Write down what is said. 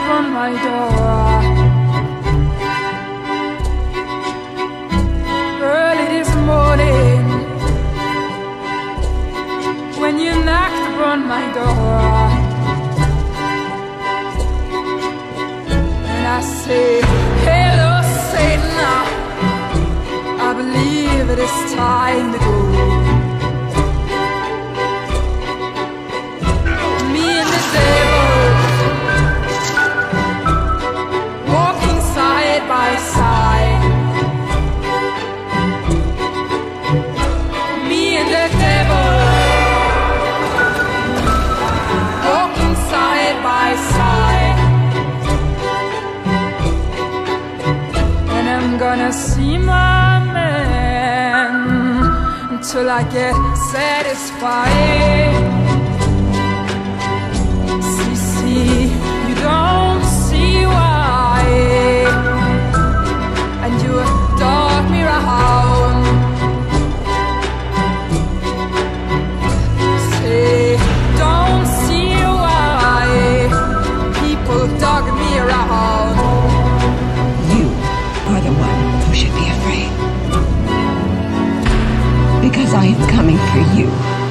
upon my door. Early this morning, when you knocked upon my door, and I say, hello Satan, I believe it is time to go. Me and the devil walking side by side. Me and the devil walking side by side. And I'm gonna see my man until I get satisfied. See, you don't see why, and you dog me around. Say, don't see why people dog me around. You are the one who should be afraid, because I am coming for you.